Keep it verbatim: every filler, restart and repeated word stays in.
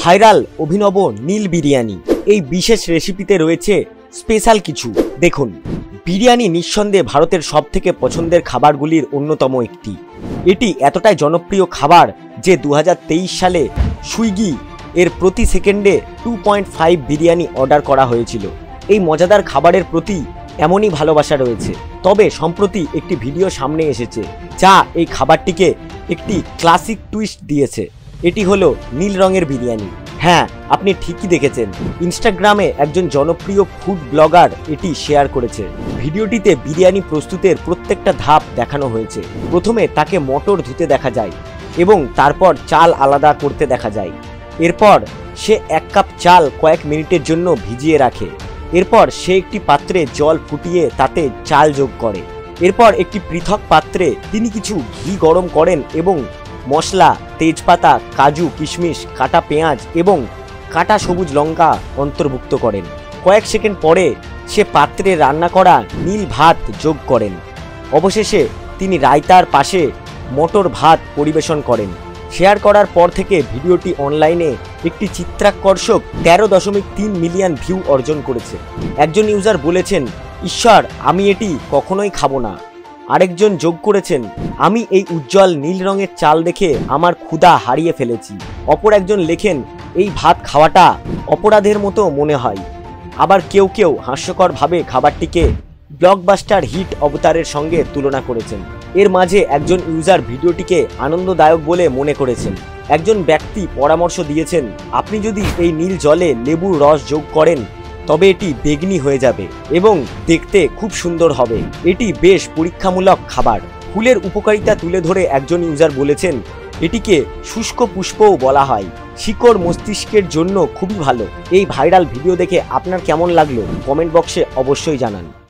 Viral অভিনব নীল বিরিয়ানি। এই বিশেষ রেসিপিতে রয়েছে স্পেশাল কিছু। দেখুন, বিরিয়ানি নিঃসন্দেহে ভারতের সবথেকে পছন্দের খাবারগুলির অন্যতম একটি। এটি এতটাই জনপ্রিয় খাবার যে দু হাজার তেইশ সালে সুইগি এর প্রতি সেকেন্ডে two point five biryani order করা হয়েছিল। এই মজাদার খাবারের প্রতি এমনই ভালোবাসা রয়েছে। তবে সম্প্রতি একটি ভিডিও সামনে এসেছে যা এই খাবারটিকে একটি ক্লাসিক টুইস্ট দিয়েছে। এটি হলো নীল রঙের বিরিয়ানি। হ্যাঁ, আপনি ঠিকই দেখেছেন। ইনস্টাগ্রামে একজন জনপ্রিয় ফুড ব্লগার এটি শেয়ার করেছে। ভিডিওটিতে বিরিয়ানি প্রস্তুতের প্রত্যেকটা ধাপ দেখানো হয়েছে। প্রথমে তাকে মটর ধুতে দেখা যায় এবং তারপর চাল আলাদা করতে দেখা যায়। এরপর সে এক কাপ চাল কয়েক মিনিটের জন্য ভিজিয়ে রাখে। এরপর সে একটি পাত্রে জল ফুটিয়ে তাতে চাল যোগ করে। এরপর একটি পৃথক পাত্রে তিনি কিছু ঘি গরম করেন এবং মশলা, তেজপাতা, কাজু, কিশমিশ, কাটা পেঁয়াজ এবং কাটা সবুজ লঙ্কা অন্তর্ভুক্ত করেন। কয়েক সেকেন্ড পরে সে পাত্রে রান্না করা নীল ভাত যোগ করেন। অবশেষে তিনি রায়তার পাশে মটর ভাত পরিবেশন করেন। শেয়ার করার পর থেকে ভিডিওটি অনলাইনে একটি চিত্রাকর্ষক তেরো দশমিক তিন মিলিয়ন ভিউ অর্জন করেছে। একজন ইউজার বলেছেন, ঈশ্বর, আমি এটি কখনোই খাবো না। আরেকজন যোগ করেছেন, আমি এই উজ্জ্বল নীল রঙের চাল দেখে আমার ক্ষুধা হারিয়ে ফেলেছি। অপর একজন লেখেন, এই ভাত খাওয়াটা অপরাধের মতো মনে হয়। আবার কেউ কেউ হাস্যকরভাবে খাবারটিকে ব্লকবাস্টার হিট অবতারের সঙ্গে তুলনা করেছেন। এর মাঝে একজন ইউজার ভিডিওটিকে আনন্দদায়ক বলে মনে করেছেন। একজন ব্যক্তি পরামর্শ দিয়েছেন, আপনি যদি এই নীল জলে লেবুর রস যোগ করেন তবে এটি বেগনি হয়ে যাবে এবং দেখতে খুব সুন্দর হবে। এটি বেশ পরীক্ষামূলক খাবার। ফুলের উপকারিতা তুলে ধরে একজন ইউজার বলেছেন, এটিকে শুষ্ক পুষ্পও বলা হয়। শিকড় মস্তিষ্কের জন্য খুবই ভালো। এই ভাইরাল ভিডিও দেখে আপনার কেমন লাগলো কমেন্ট বক্সে অবশ্যই জানান।